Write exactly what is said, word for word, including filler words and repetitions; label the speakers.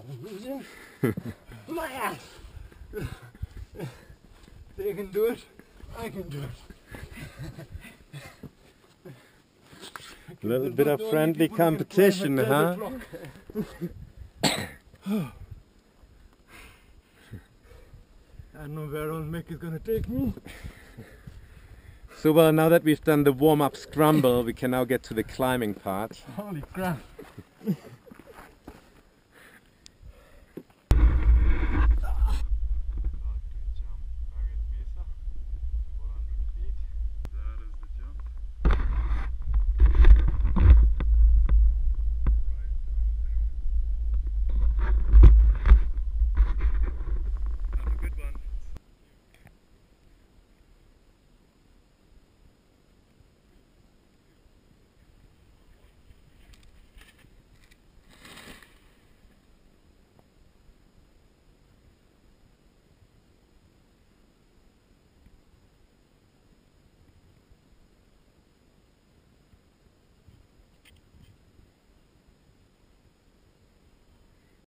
Speaker 1: amazing. Man! They can do it, I can do it.
Speaker 2: A little bit of friendly competition, huh?
Speaker 1: I don't know where old Mick is gonna take me.
Speaker 2: So well, now that we've done the warm-up scramble, we can now get to the climbing part.
Speaker 1: Holy crap.